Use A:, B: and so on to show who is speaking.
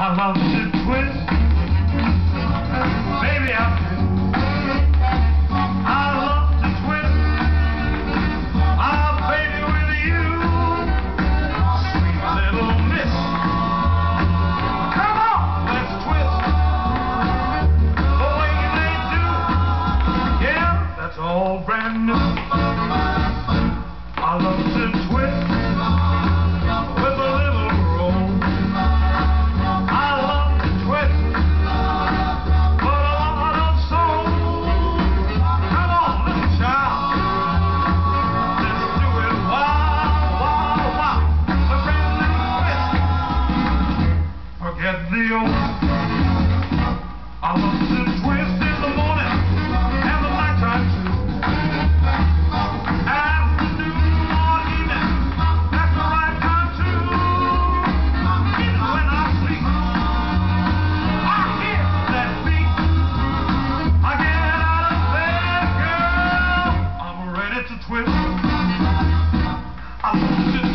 A: I love to twist, baby, I love to twist, baby, with you, sweet little miss. Come on, let's twist, the way they do, yeah, that's all brand new. I love to twist, with a little roll. I love to twist, but a lot of soul. Come on, little child, let's do it wow, wow, wow. A brand new twist, forget the old. I love to twist in the morning and the nighttime too. Twist. I love to